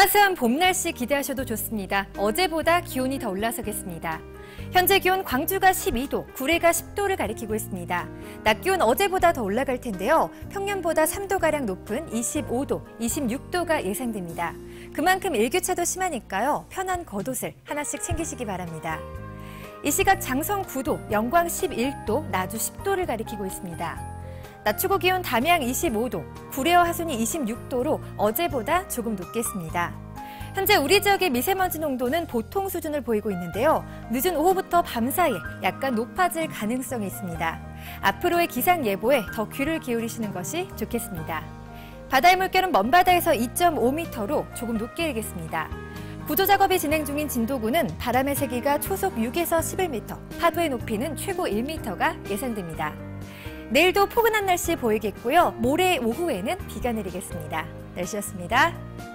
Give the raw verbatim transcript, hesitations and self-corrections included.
따스한 봄 날씨 기대하셔도 좋습니다. 어제보다 기온이 더 올라서겠습니다. 현재 기온 광주가 십이 도, 구례가 십 도를 가리키고 있습니다. 낮 기온 어제보다 더 올라갈 텐데요. 평년보다 삼 도가량 높은 이십오 도, 이십육 도가 예상됩니다. 그만큼 일교차도 심하니까요. 편한 겉옷을 하나씩 챙기시기 바랍니다. 이 시각 장성 구 도, 영광 십일 도, 나주 십 도를 가리키고 있습니다. 낮 최고 기온 담양 이십오 도, 구례와 하순이 이십육 도로 어제보다 조금 높겠습니다. 현재 우리 지역의 미세먼지 농도는 보통 수준을 보이고 있는데요. 늦은 오후부터 밤사이에 약간 높아질 가능성이 있습니다. 앞으로의 기상 예보에 더 귀를 기울이시는 것이 좋겠습니다. 바다의 물결은 먼바다에서 이 점 오 미터로 조금 높게 일겠습니다. 구조 작업이 진행 중인 진도구는 바람의 세기가 초속 육에서 십일 미터, 파도의 높이는 최고 일 미터가 예상됩니다. 내일도 포근한 날씨 보이겠고요. 모레 오후에는 비가 내리겠습니다. 날씨였습니다.